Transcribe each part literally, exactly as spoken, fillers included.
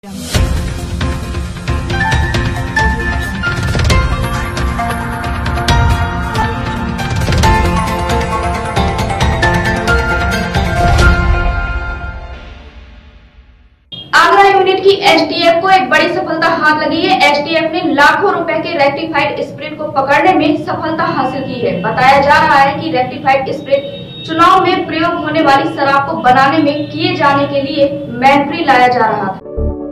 Agra unit की STF को एक बड़ी सफलता हाथ लगी है। एसटीएफ ने लाखों रुपए के रेक्टिफाइड स्प्रिट को पकड़ने में सफलता हासिल की है। बताया जा रहा है कि रेक्टिफाइड स्प्रिट चुनाव में प्रयोग होने वाली शराब को बनाने में किए जाने के लिए मैनफ्री लाया जा रहा था।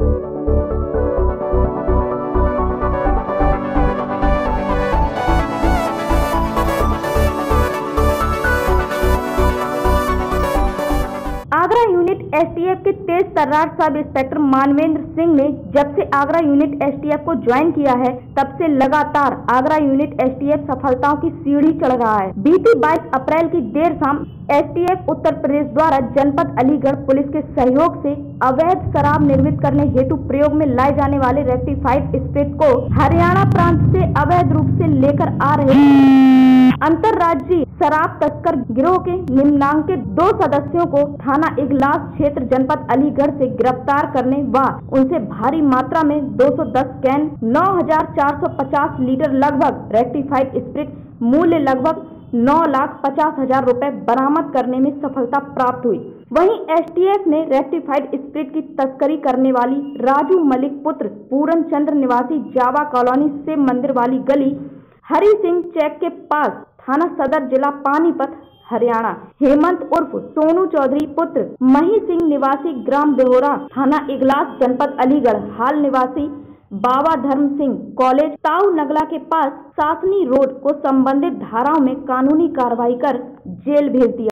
आगरा यूनिट एसटीएफ के तेज तर्रार सब इंस्पेक्टर मानवेंद्र सिंह ने जब से आगरा यूनिट एसटीएफ को ज्वाइन किया है तब से लगातार आगरा यूनिट एसटीएफ सफलताओं की सीढ़ी चढ़ रहा है। बीती बाईस अप्रैल की देर शाम एसटीएफ उत्तर प्रदेश द्वारा जनपद अलीगढ़ पुलिस के सहयोग से अवैध शराब निर्मित करने हेतु प्रयोग में लाए जाने वाले रेक्टिफाइड स्प्रिट को हरियाणा प्रांत से अवैध रूप से लेकर आ रहे अंतर्राज्यीय शराब तस्कर गिरोह के निम्नांकित दो सदस्यों को थाना इगलास क्षेत्र जनपद अलीगढ़ से गिरफ्तार करने व उनसे भारी मात्रा में दो सौ दस कैन नौ हजार चार सौ पचास लीटर लगभग रेक्टिफाइड स्प्रिट मूल्य लगभग नौ लाख पचास हजार रुपए बरामद करने में सफलता प्राप्त हुई। वहीं एसटीएफ ने रेक्टिफाइड स्प्रिट की तस्करी करने वाली राजू मलिक पुत्र पूरन चंद्र निवासी जावा कॉलोनी से मंदिर वाली गली हरि सिंह चेक के पास थाना सदर जिला पानीपत हरियाणा हेमंत उर्फ सोनू चौधरी पुत्र मही सिंह निवासी ग्राम बेहोरा थाना इगलास जनपद अलीगढ़ हाल निवासी बाबा धर्म सिंह कॉलेज ताऊ नगला के पास सासनी रोड को संबंधित धाराओं में कानूनी कार्रवाई कर जेल भेज दिया।